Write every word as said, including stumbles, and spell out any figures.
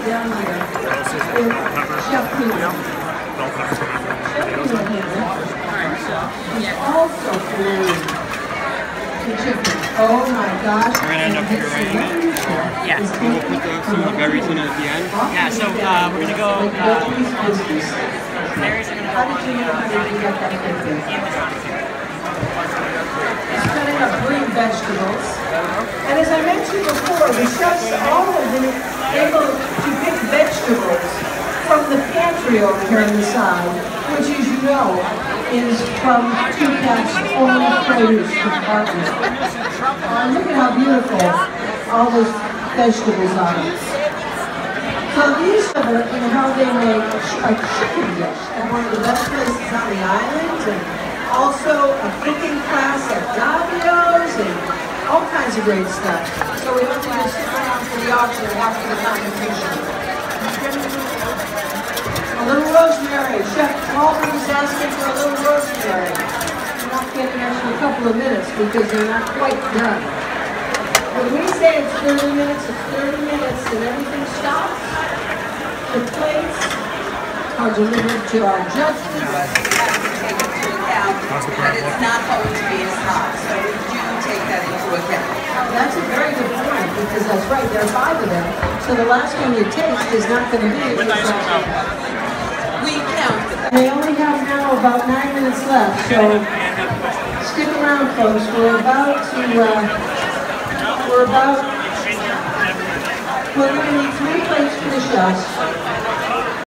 down here with Chef Pino. Chef Pino is also gluing the chicken. Oh my gosh. We're going to end up pureeing it. Yeah. We'll put the, some of the berries in it at the end. Yeah, so uh, we're going to go... Uh, berries are going to go How did you know how to get that quickly? Cutting up green vegetables. And as I mentioned before, the chefs all have been able to pick vegetables from the pantry over here on the side, which, as you know, is from Q CAP's own produce department. Uh, look at how beautiful all those vegetables are. So these are the, you know, how they make a chicken dish at one of the best places on the island, and also a cooking class at Davio's, and all kinds of great stuff. So we don't need to sit around for the auction after the competition. A little rosemary. Chef Walter is asking for a little rosemary. We're not getting actually a couple of minutes because they're not quite done. When we say it's thirty minutes, it's thirty minutes and everything stops. The plates are delivered to our judges. We have to take into account that it's not going to be as hot, so we do take that into account. That's a very good point, because that's right, there are five of them. So the last one you taste is not going to be. We counted that. They only have now about nine minutes left, so stick around, folks. We're about to, uh, we're about, we're going to need three plates for the chefs.